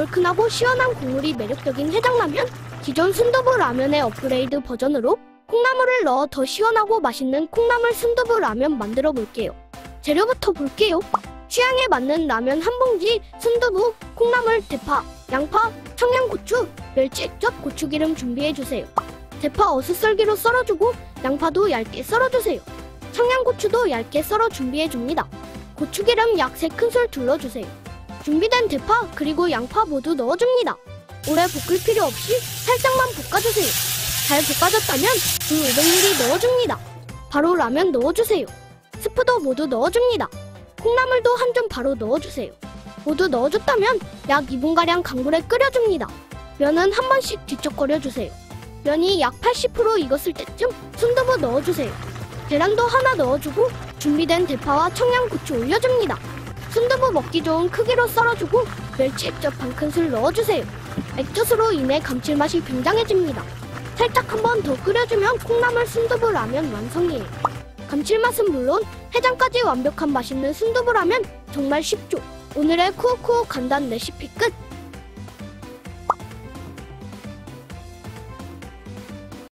얼큰하고 시원한 국물이 매력적인 해장라면. 기존 순두부 라면의 업그레이드 버전으로 콩나물을 넣어 더 시원하고 맛있는 콩나물 순두부 라면 만들어 볼게요. 재료부터 볼게요. 취향에 맞는 라면 한 봉지, 순두부, 콩나물, 대파, 양파, 청양고추, 멸치 액젓, 고추기름 준비해주세요. 대파 어슷썰기로 썰어주고 양파도 얇게 썰어주세요. 청양고추도 얇게 썰어 준비해줍니다. 고추기름 약 3큰술 둘러주세요. 준비된 대파 그리고 양파 모두 넣어줍니다. 오래 볶을 필요 없이 살짝만 볶아주세요. 잘 볶아졌다면 물 500ml 넣어줍니다. 바로 라면 넣어주세요. 스프도 모두 넣어줍니다. 콩나물도 한 줌 바로 넣어주세요. 모두 넣어줬다면 약 2분가량 강물에 끓여줍니다. 면은 한 번씩 뒤적거려주세요. 면이 약 80% 익었을 때쯤 순두부 넣어주세요. 계란도 하나 넣어주고 준비된 대파와 청양고추 올려줍니다. 순두부 먹기 좋은 크기로 썰어주고 멸치 액젓 반 큰술 넣어주세요. 액젓으로 인해 감칠맛이 굉장해집니다. 살짝 한 번 더 끓여주면 콩나물 순두부 라면 완성이에요. 감칠맛은 물론 해장까지 완벽한 맛있는 순두부 라면 정말 쉽죠? 오늘의 쿠오쿠오 간단 레시피 끝!